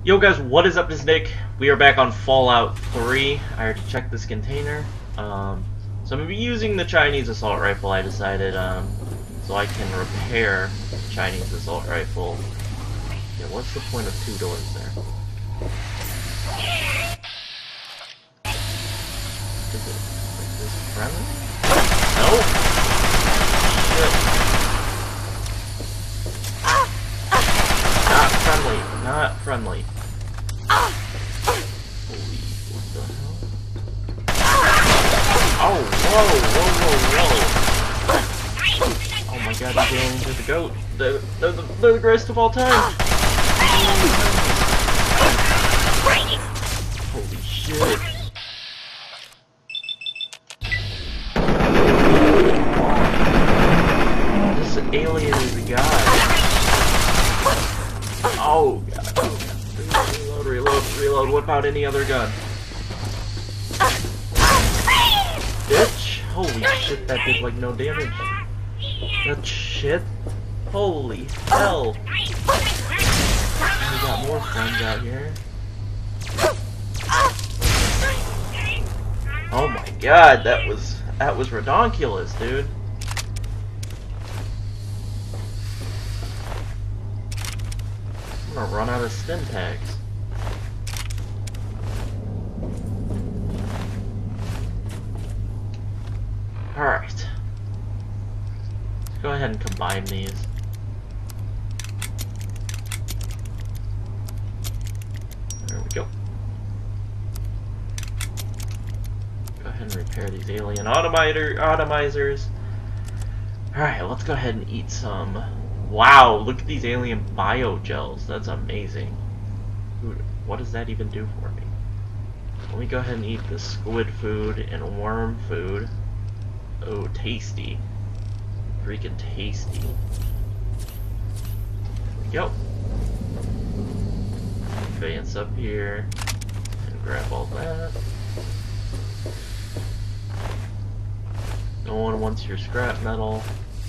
Yo guys, what is up? This is Nick. We are back on Fallout 3. I already checked this container. So I'm going to be using the Chinese assault rifle, I decided, so I can repair the Chinese assault rifle. Yeah, what's the point of two doors there? Is it like this friendly? No? Shit. Not friendly. Not friendly. Holy, what the hell? Oh, whoa. Oh my god, these aliens are the GOAT. They're the greatest of all time. Holy shit. This alien is a god. Oh god, oh god. Reload, whip out any other gun. Bitch! Holy shit, that did like no damage. That shit? Holy hell! We got more friends out here. Oh my god, that was redonkulous, dude. I'm gonna run out of stim packs. Alright. Let's go ahead and combine these. There we go. Go ahead and repair these alien automizers. Alright, let's go ahead and eat some. Wow, look at these alien biogels. That's amazing. Dude, what does that even do for me? Let me go ahead and eat the squid food and worm food. Oh, tasty. Freaking tasty. There we go. Advance up here and grab all that. No one wants your scrap metal.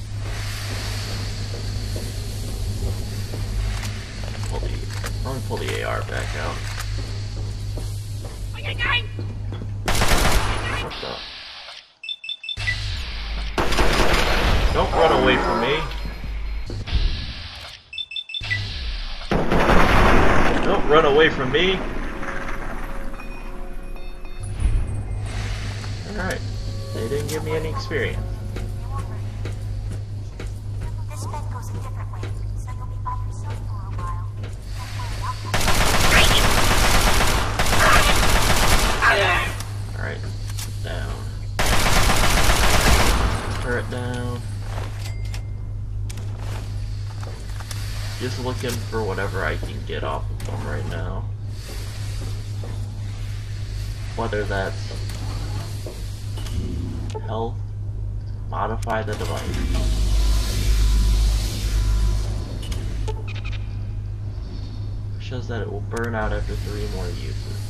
Let me pull the AR back out. What the? Don't run away from me. Don't run away from me. Alright. They didn't give me any experience. This bed goes a different way, so you'll be by yourself for a while. Alright. Down. Turret down. Just looking for whatever I can get off of them right now. Whether that's health, modify the device. Shows that it will burn out after 3 more uses.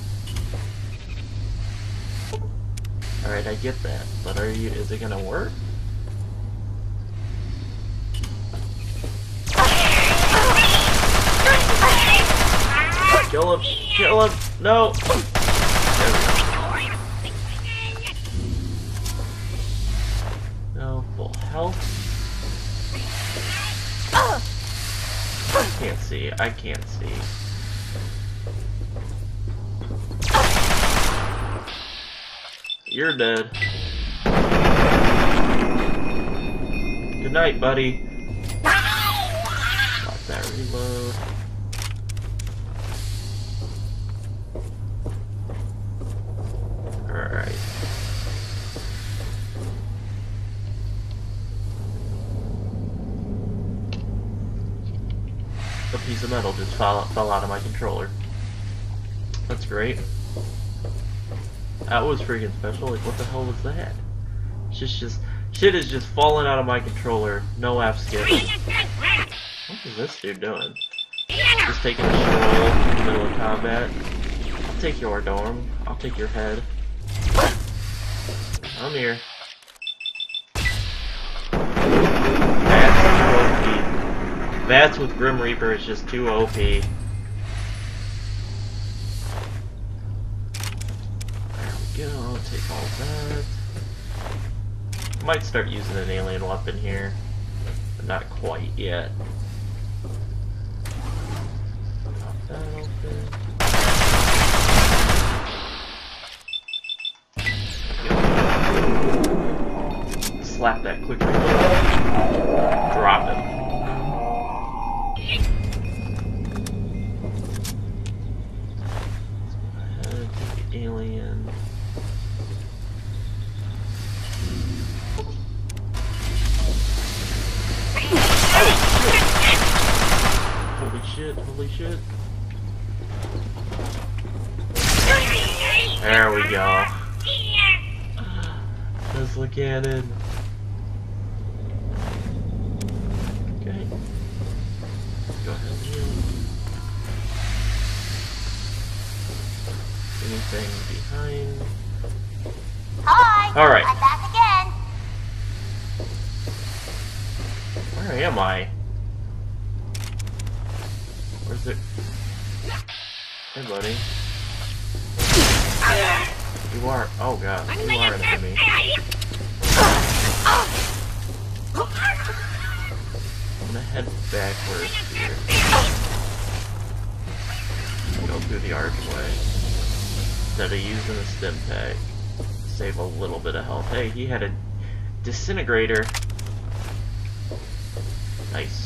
Alright, I get that, but is it gonna work? Kill him! Kill him! No! No, full health. I can't see, I can't see. You're dead. Good night, buddy. Let that reload. Alright. A piece of metal just fell out of my controller. That's great. That was freaking special. Like, what the hell was that? Shit is just falling out of my controller. No F skip. What is this dude doing? Just taking a stroll in the middle of combat. I'll take your dorm. I'll take your head. I'm here. That's too OP. Vats with Grim Reaper is just too OP. all that. Might start using an alien weapon here, but not quite yet. Pop that open. Slap that quick reload. Drop him. Take the alien. Holy shit, holy shit. There we go. Tesla cannon. Okay. Go ahead and heal. Anything behind? Hi! Alright. I'm back again. Where am I? Where's it? Hey, buddy. You are. Oh god, you are an enemy. I'm gonna head backwards here. Go through the archway. Instead of using a stim pack. Save a little bit of health. Hey, he had a disintegrator. Nice.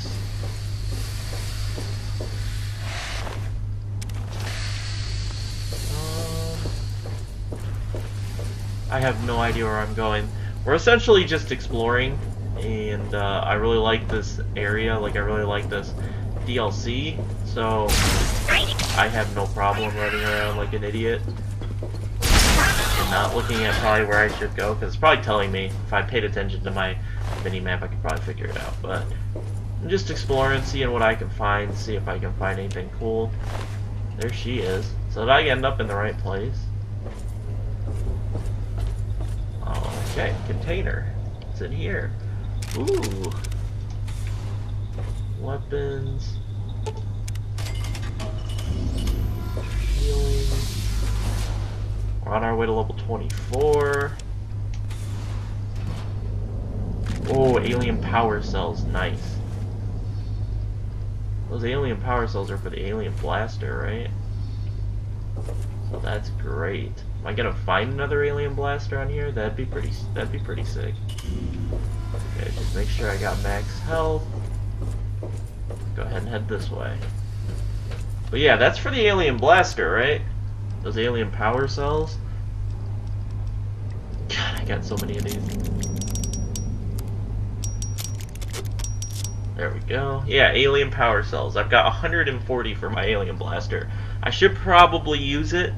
I have no idea where I'm going. We're essentially just exploring, and I really like this area. Like, I really like this DLC, so I have no problem running around like an idiot and not looking at probably where I should go, because it's probably telling me. If I paid attention to my mini-map, I could probably figure it out, but I'm just exploring, seeing what I can find, see if I can find anything cool. There she is. So did I end up in the right place? Okay, container. It's in here. Ooh. Weapons. Healing. We're on our way to level 24. Oh, alien power cells. Nice. Those alien power cells are for the alien blaster, right? So that's great. Am I gonna find another alien blaster on here? That'd be pretty sick. Okay, just make sure I got max health. Go ahead and head this way. But yeah, that's for the alien blaster, right? Those alien power cells. God, I got so many of these. There we go. Yeah, alien power cells. I've got 140 for my alien blaster. I should probably use it.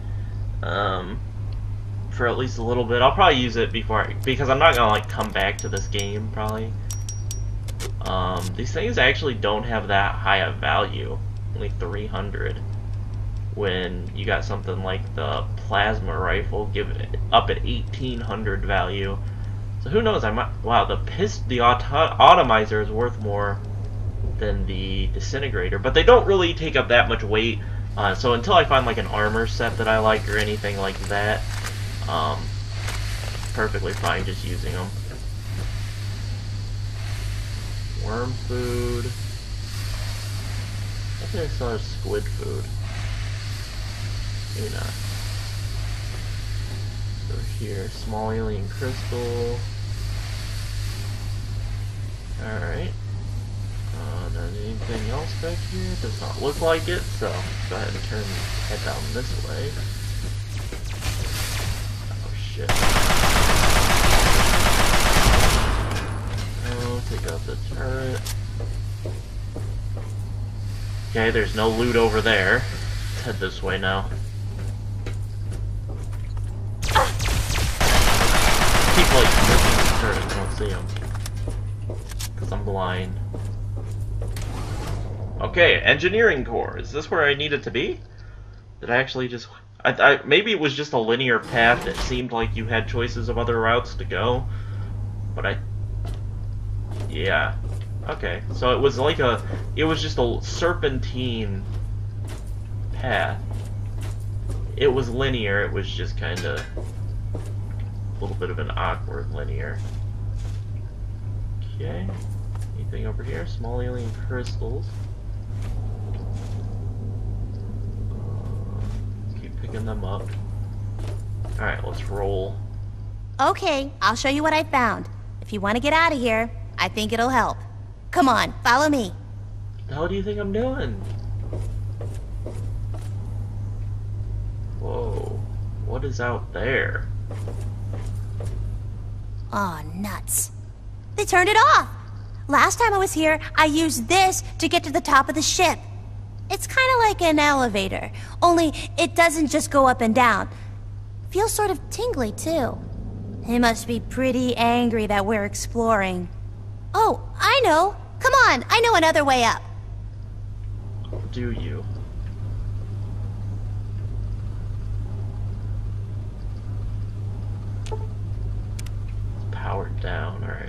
For at least a little bit. I'll probably use it because I'm not gonna like come back to this game probably. These things actually don't have that high of value, only 300. When you got something like the plasma rifle, give it up at 1800 value. So who knows? I might. Wow, the atomizer is worth more than the disintegrator, but they don't really take up that much weight. So until I find like an armor set that I like or anything like that, perfectly fine just using them. Worm food. I think I saw squid food. Maybe not. So here, small alien crystal. Alright. Anything else back here? Does not look like it, so go ahead and head down this way. Oh shit. Oh, take out the turret. Okay, there's no loot over there. Let's head this way now. Keep like looking at the turret, I don't see him. Because I'm blind. Okay, engineering core. Is this where I needed to be? Did I actually just... maybe it was just a linear path. It seemed like you had choices of other routes to go. But yeah. Okay, so it was like a... It was just a serpentine path. It was linear, it was just kinda... a little bit of an awkward linear. Okay. Anything over here? Small alien crystals. Let's keep picking them up. Alright, let's roll. Okay, I'll show you what I found. If you want to get out of here, I think it'll help. Come on, follow me. What the hell do you think I'm doing? Whoa. What is out there? Aw, nuts. They turned it off. Last time I was here, I used this to get to the top of the ship. It's kind of like an elevator, only it doesn't just go up and down. Feels sort of tingly, too. They must be pretty angry that we're exploring. Oh, I know. Come on, I know another way up. Do you? It's powered down, alright.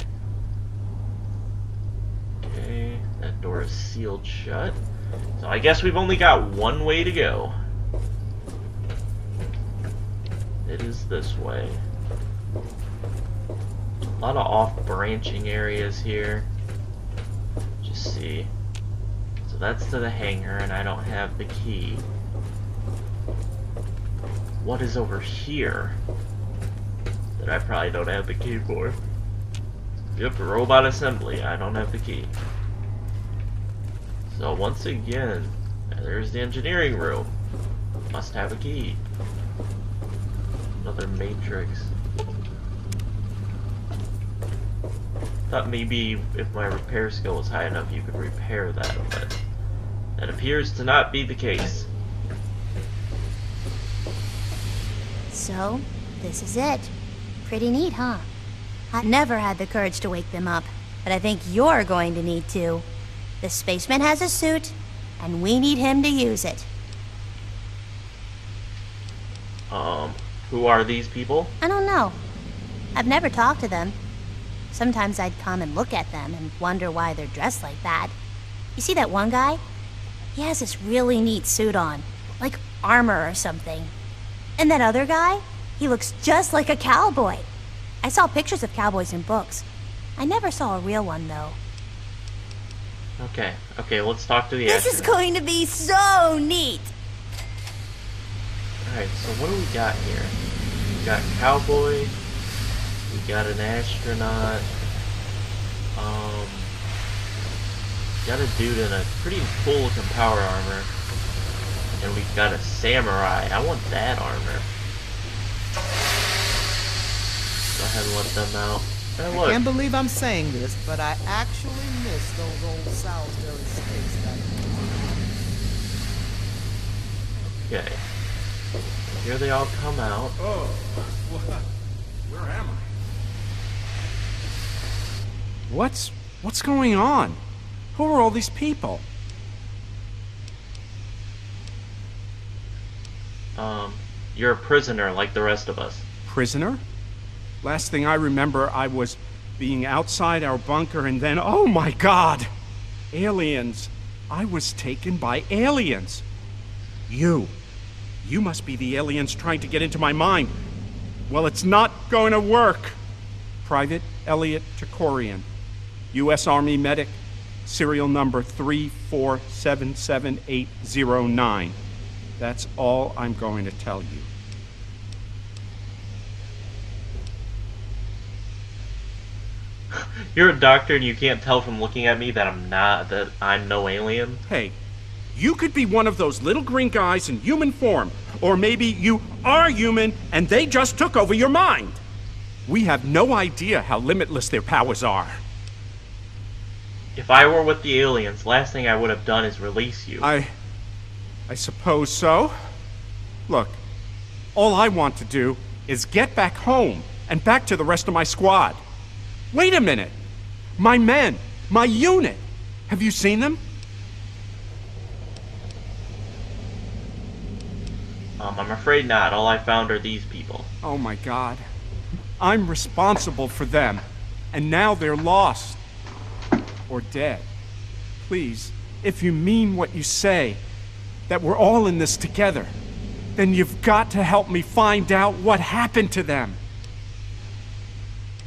Okay, that door is sealed shut. So I guess we've only got one way to go. It is this way. A lot of off-branching areas here. Just see. So that's to the hangar, and I don't have the key. What is over here that I probably don't have the key for? Yep, robot assembly. I don't have the key. So once again, there's the engineering room. Must have a key. Another matrix. Thought maybe if my repair skill was high enough you could repair that, but that appears to not be the case. So, this is it. Pretty neat, huh? I never had the courage to wake them up, but I think you're going to need to. The spaceman has a suit, and we need him to use it. Who are these people? I don't know. I've never talked to them. Sometimes I'd come and look at them and wonder why they're dressed like that. You see that one guy? He has this really neat suit on, like armor or something. And that other guy? He looks just like a cowboy. I saw pictures of cowboys in books. I never saw a real one, though. Okay, let's talk to the This is going to be so neat! Alright, so what do we got here? We got cowboy, we got an astronaut, got a dude in a pretty full-looking power armor, and we've got a samurai. I want that armor. Go ahead and let them out. Hey, I look. can't believe I'm saying this, but I actually miss those old Salisbury steaks that Okay. Here they all come out. Oh, where am I? What's going on? Who are all these people? You're a prisoner like the rest of us. Prisoner? Last thing I remember, I was being outside our bunker and then, oh my God! Aliens. I was taken by aliens. You must be the aliens trying to get into my mind. Well, it's not going to work. Private Elliot Takorian, U.S. Army medic, serial number 3477809. That's all I'm going to tell you. You're a doctor and you can't tell from looking at me that I'm no alien? Hey, you could be one of those little green guys in human form, or maybe you are human and they just took over your mind. We have no idea how limitless their powers are. If I were with the aliens, last thing I would have done is release you. I suppose so. Look, all I want to do is get back home and back to the rest of my squad. Wait a minute. My men, my unit. Have you seen them? I'm afraid not. All I found are these people. Oh my God. I'm responsible for them. And now they're lost. Or dead. Please, if you mean what you say, that we're all in this together, then you've got to help me find out what happened to them.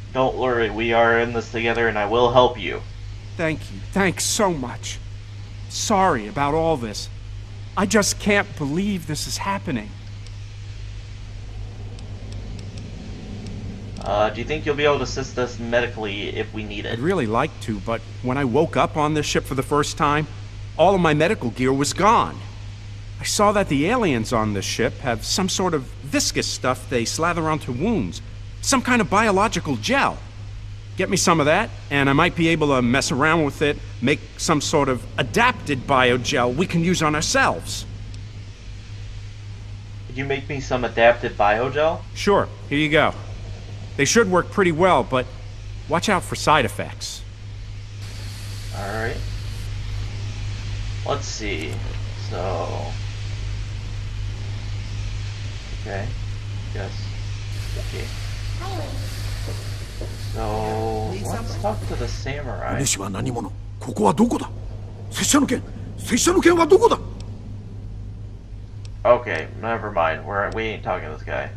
Don't worry, we are in this together and I will help you. Thank you. Thanks so much. Sorry about all this. I just can't believe this is happening. Do you think you'll be able to assist us medically if we need it? I'd really like to, but when I woke up on this ship for the first time, all of my medical gear was gone. I saw that the aliens on this ship have some sort of viscous stuff they slather onto wounds. Some kind of biological gel. Get me some of that, and I might be able to mess around with it, make some sort of adapted biogel we can use on ourselves. Could you make me some adapted biogel? Sure, here you go. They should work pretty well, but watch out for side effects. Alright. Let's see. So... Okay. Yes. Okay. So... Let's talk to the samurai. 主は何者？ここはどこだ？拙者の剣。拙者の剣はどこだ？ Okay, never mind. We ain't talking to this guy.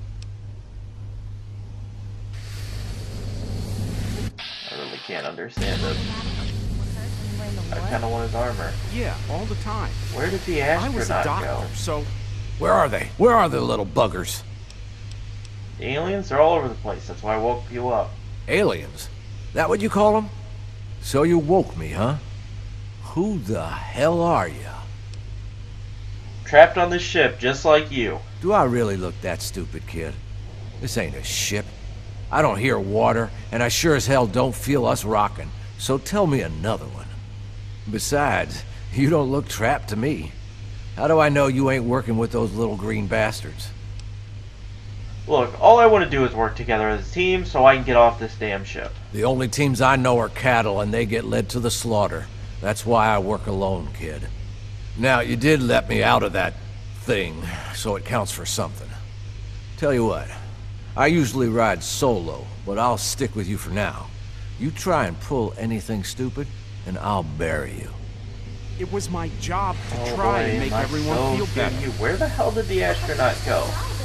I really can't understand him. I kind of want his armor. Yeah, all the time. Where did the I was a astronaut doctor, go? so... Where are they? Where are the little buggers? The aliens are all over the place. That's why I woke you up. Aliens? That what you call them? So you woke me, huh? Who the hell are you? Trapped on this ship, just like you. Do I really look that stupid, kid? This ain't a ship. I don't hear water, and I sure as hell don't feel us rocking. So tell me another one. Besides, you don't look trapped to me. How do I know you ain't working with those little green bastards? Look, all I want to do is work together as a team so I can get off this damn ship. The only teams I know are cattle, and they get led to the slaughter. That's why I work alone, kid. Now, you did let me out of that thing, so it counts for something. Tell you what, I usually ride solo, but I'll stick with you for now. You try and pull anything stupid, and I'll bury you. It was my job to Oh try boy, and make my everyone soul feel to better. you. Where the hell did the astronaut go?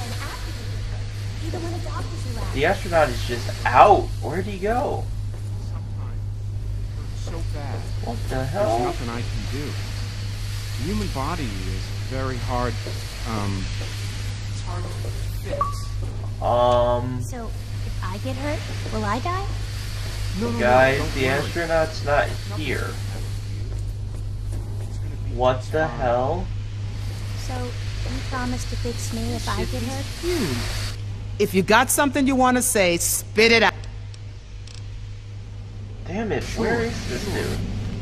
The astronaut is just out. Where'd he go? So bad. What the There's hell? nothing I can do. The human body is very hard, it's hard to fix. So, if I get hurt, will I die? No, Guys, don't the worry. astronaut's not here. What the hell? So, you promise to fix me if I get hurt? If you got something you want to say, spit it out. Damn it, where is this dude?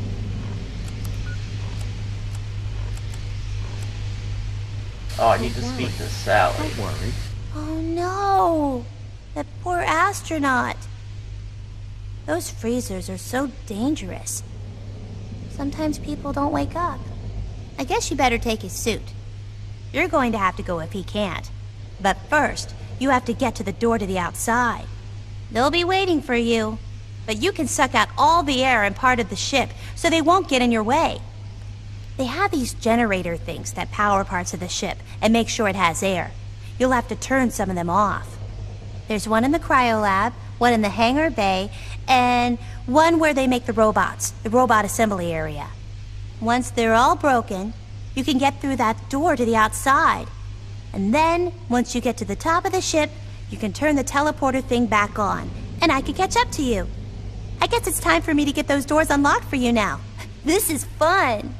Oh, I need to speak to Sally. Don't worry. Oh no! That poor astronaut! Those freezers are so dangerous. Sometimes people don't wake up. I guess you better take his suit. You're going to have to go if he can't. But first, you have to get to the door to the outside. They'll be waiting for you. But you can suck out all the air in part of the ship, so they won't get in your way. They have these generator things that power parts of the ship and make sure it has air. You'll have to turn some of them off. There's one in the cryolab, one in the hangar bay, and one where they make the robots, the robot assembly area. Once they're all broken, you can get through that door to the outside. And then, once you get to the top of the ship, you can turn the teleporter thing back on, and I can catch up to you. I guess it's time for me to get those doors unlocked for you now. This is fun.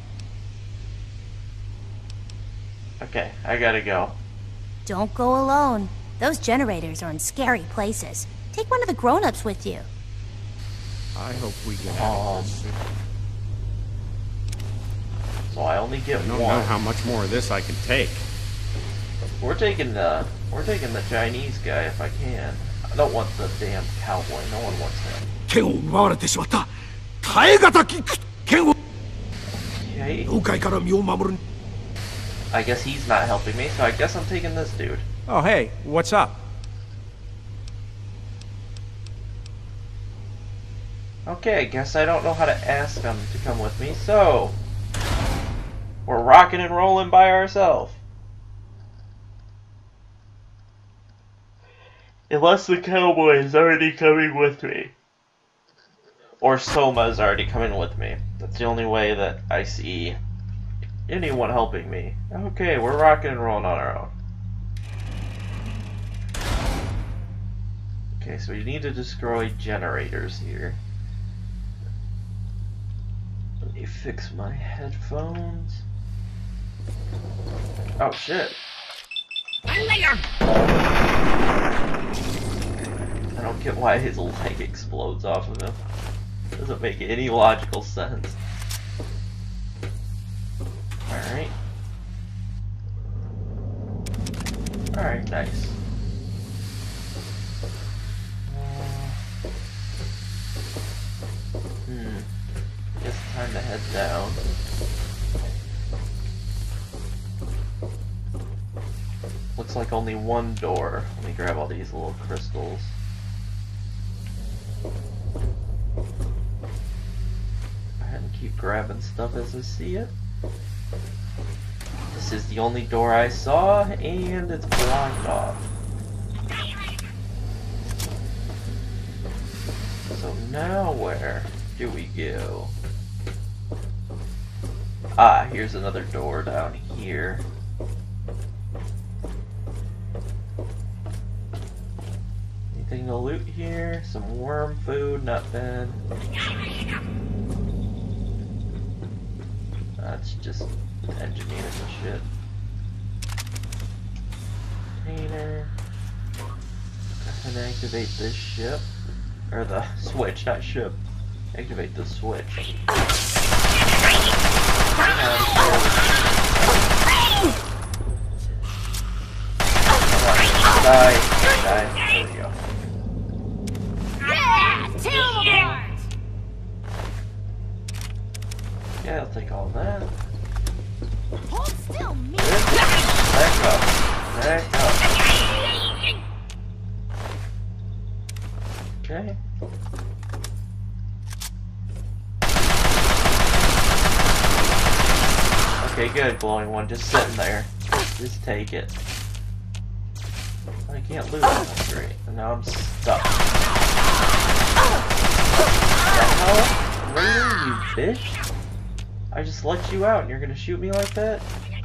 Okay, I gotta go. Don't go alone. Those generators are in scary places. Take one of the grown-ups with you. I hope we get out of this. So I only get I don't one. know how much more of this I can take. We're taking the Chinese guy if I can. I don't want the damn cowboy. No one wants him. 剣を奪われてしまった。耐え難き剣を Okay. 妖怪から身を守る。 I guess he's not helping me, so I guess I'm taking this dude. Oh, hey, what's up? Okay, I guess I don't know how to ask him to come with me, so we're rocking and rolling by ourselves. Unless the cowboy is already coming with me. Or Soma is already coming with me. That's the only way that I see anyone helping me. Okay, we're rocking and rolling on our own. Okay, so we need to destroy generators here. Let me fix my headphones. Oh shit. I don't get why his leg explodes off of him. Doesn't make any logical sense. Alright. Alright, nice. Guess time to head down. Looks like only one door. Let me grab all these little crystals. Go ahead and keep grabbing stuff as I see it. This is the only door I saw, and it's blocked off. So now where do we go? Ah, here's another door down here. Anything to loot here? Some worm food, not bad. That's just engineering the shit. Container. Go ahead and activate this ship. Or the switch, not ship. Activate the switch. Die. Die. There we go. Yeah, I'll take all that. Hold still, me. Back up. Back up. Okay. Okay, good, glowing one. Just sitting there. Just take it. I can't lose. That's great. And now I'm stuck. What the hell? Raider, you bitch? I just let you out and you're gonna shoot me like that?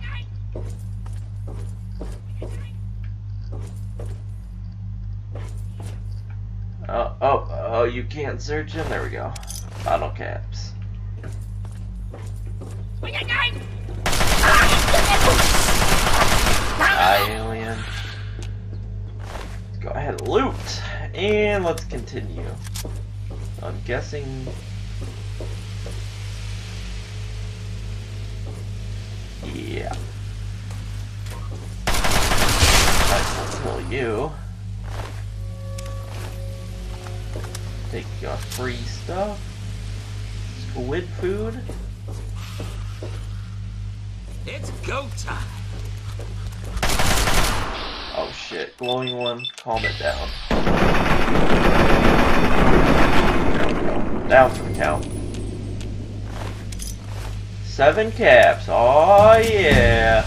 Oh, you can't search him? There we go. Bottle caps. Hi, alien. Let's go ahead and loot. And let's continue. I'm guessing... Yeah. Let's kill you. Take your free stuff. Squid food. It's go time. Oh shit, glowing one, calm it down. There we go. Down for the count. 7 caps, oh yeah!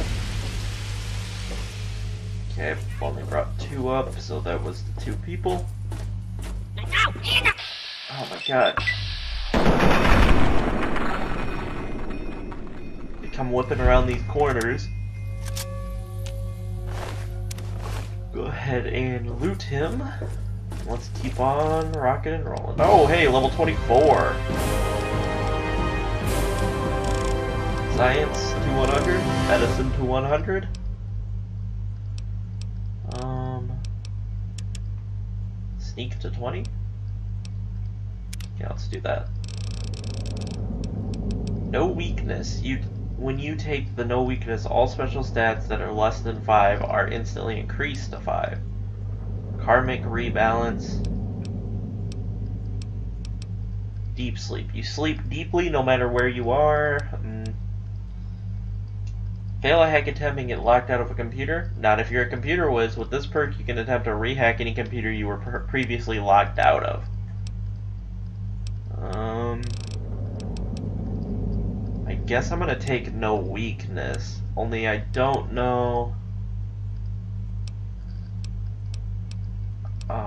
Okay, I've only brought 2 up, so that was the 2 people. Oh my god. They come whipping around these corners. Go ahead and loot him. Let's keep on rocking and rolling. Oh, hey, level 24. Science to 100. Medicine to 100. Sneak to 20. Yeah, let's do that. No weakness. When you take the no weakness, all special stats that are less than 5 are instantly increased to 5. Karmic rebalance. Deep sleep. You sleep deeply no matter where you are. Fail a hack attempt and get locked out of a computer. Not if you're a computer whiz. With this perk, you can attempt to rehack any computer you were previously locked out of. I guess I'm gonna take no weakness. Only I don't know.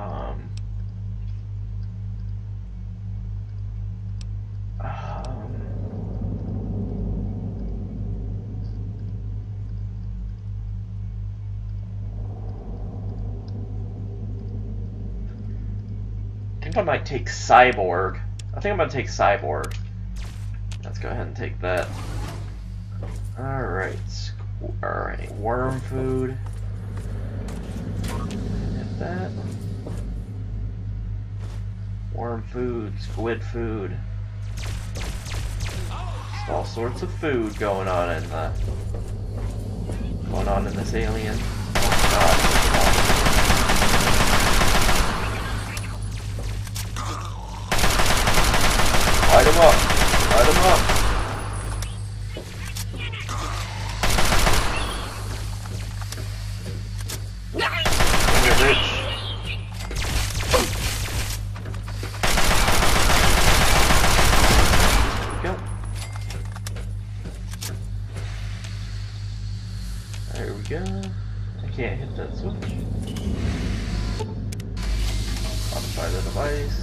think I might take Cyborg. I think I'm gonna take Cyborg. Let's go ahead and take that. Alright. Alright. Worm food. Hit that. Worm food, squid food. Just all sorts of food going on in this alien. Oh god. Light him up! Light him up! Come here, bitch. Go. There we go. I can't hit that switch. Modify the device.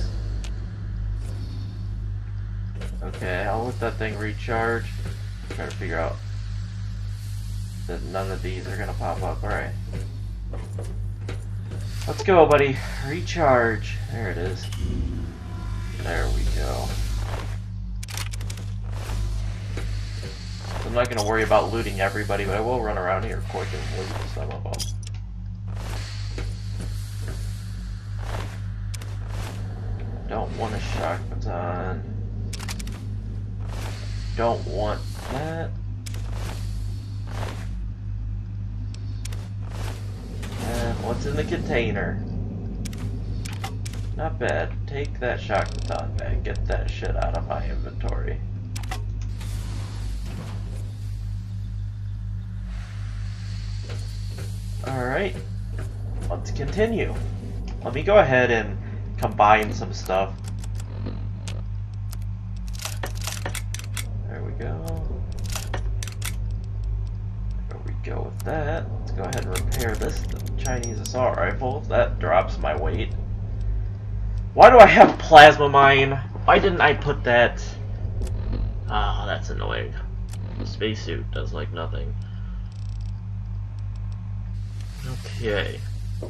Okay, I'll let that thing recharge. Try to figure out that none of these are gonna pop up. Alright. Let's go, buddy. Recharge. There it is. There we go. I'm not gonna worry about looting everybody, but I will run around here quick and loot some of them. Don't want a shock baton. Don't want that. And what's in the container? Not bad. Take that shock baton back. Get that shit out of my inventory. Alright. Let's continue. Let me go ahead and combine some stuff. There we go. There we go with that. Let's go ahead and repair this Chinese assault rifle. That drops my weight. Why do I have plasma mine? Why didn't I put that? Ah, that's annoying. The spacesuit does like nothing. Okay.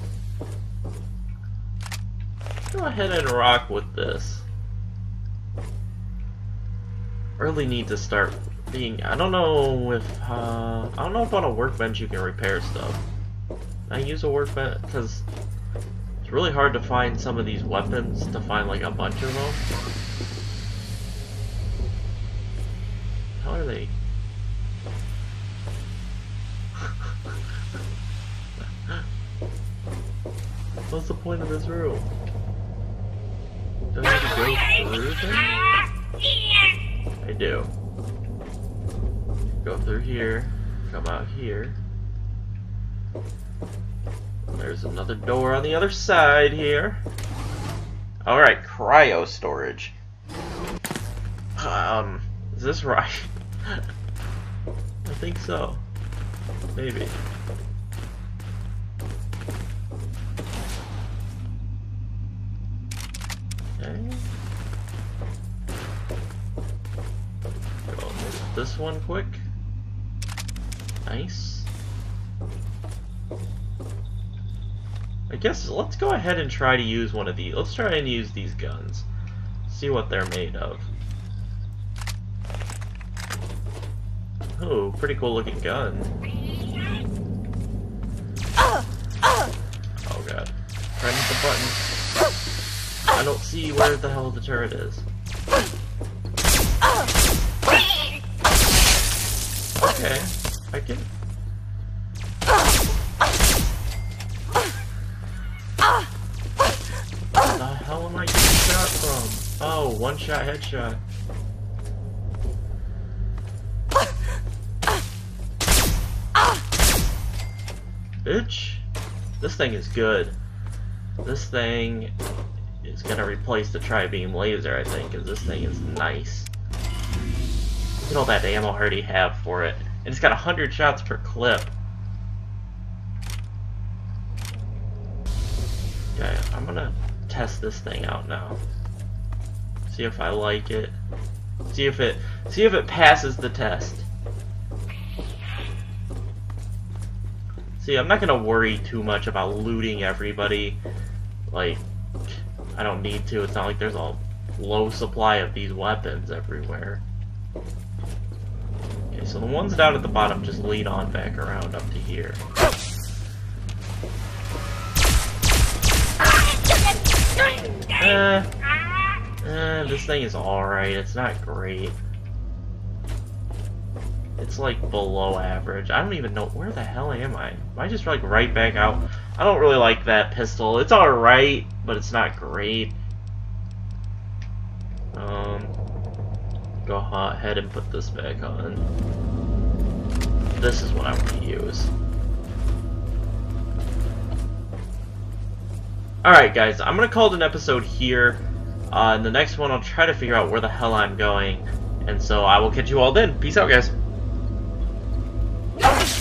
Go ahead and rock with this. Really need to start being. I don't know if on a workbench you can repair stuff. I use a workbench because it's really hard to find some of these weapons, to find like a bunch of them. How are they? What's the point of this room? Do I need to go through things? I do. Go through here, come out here. There's another door on the other side here. Alright, cryo storage. Is this right? I think so. Maybe. Okay. Go move this one quick. Nice. I guess let's go ahead and try to use one of these. Let's try and use these guns. See what they're made of. Oh, pretty cool looking gun. Oh god. Trying to hit the button. I don't see where the hell the turret is. Okay, I can. Where the hell am I getting shot from? Oh, one shot headshot. Bitch. This thing is good. This thing is gonna replace the tri-beam laser, I think, because this thing is nice. Look at all that ammo I already have for it. And it's got 100 shots per clip. Okay, I'm gonna test this thing out now. See if I like it. See if it passes the test. See, I'm not gonna worry too much about looting everybody. Like, I don't need to. It's not like there's a low supply of these weapons everywhere. Okay, so the ones down at the bottom just lead on back around up to here. This thing is alright. It's not great. It's like below average. I don't even know, where the hell am I? Am I just like right back out? I don't really like that pistol. It's alright, but it's not great. Go ahead and put this back on. This is what I want to use. Alright guys, I'm gonna call it an episode here. In the next one I'll try to figure out where the hell I'm going. And so I will catch you all then. Peace out guys.